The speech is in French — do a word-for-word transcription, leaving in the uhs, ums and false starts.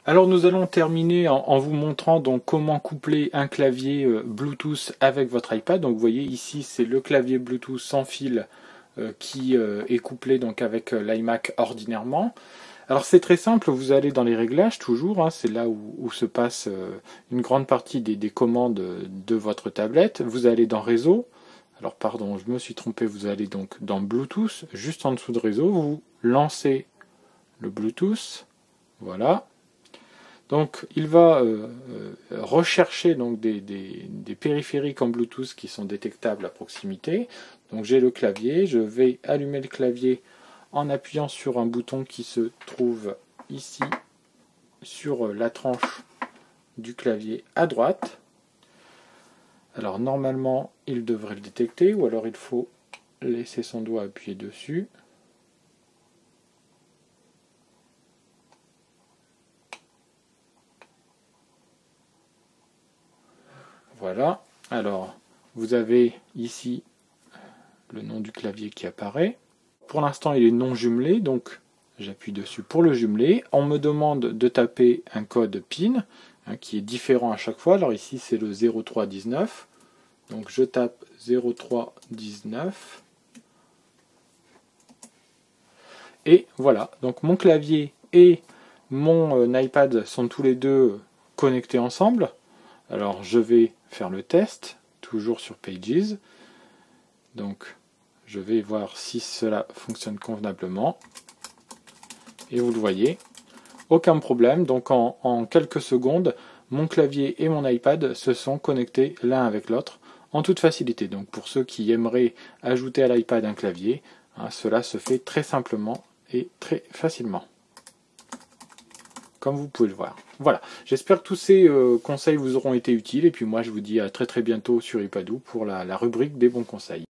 Alors nous allons terminer en, en vous montrant donc comment coupler un clavier euh, Bluetooth avec votre iPad. Donc vous voyez ici c'est le clavier Bluetooth sans fil euh, qui euh, est couplé donc avec euh, l'iMac ordinairement. Alors c'est très simple, vous allez dans les réglages toujours, hein, c'est là où, où se passe euh, une grande partie des, des commandes de votre tablette. Vous allez dans réseau, alors pardon je me suis trompé, vous allez donc dans Bluetooth, juste en dessous de réseau, vous lancez le Bluetooth, voilà. Donc il va euh, rechercher donc, des, des, des périphériques en Bluetooth qui sont détectables à proximité. Donc j'ai le clavier, je vais allumer le clavier en appuyant sur un bouton qui se trouve ici sur la tranche du clavier à droite. Alors normalement il devrait le détecter ou alors il faut laisser son doigt appuyer dessus. Voilà, alors vous avez ici le nom du clavier qui apparaît. Pour l'instant il est non jumelé, donc j'appuie dessus pour le jumeler. On me demande de taper un code PIN hein, qui est différent à chaque fois. Alors ici c'est le zéro trois dix-neuf, donc je tape zéro trois dix-neuf. Et voilà, donc mon clavier et mon euh, iPad sont tous les deux connectés ensemble. Alors je vais faire le test, toujours sur Pages. Donc je vais voir si cela fonctionne convenablement. Et vous le voyez, aucun problème. Donc en, en quelques secondes, mon clavier et mon iPad se sont connectés l'un avec l'autre en toute facilité. Donc pour ceux qui aimeraient ajouter à l'iPad un clavier, hein, cela se fait très simplement et très facilement, comme vous pouvez le voir. Voilà, j'espère que tous ces euh, conseils vous auront été utiles, et puis moi je vous dis à très très bientôt sur Ipadou pour la, la rubrique des bons conseils.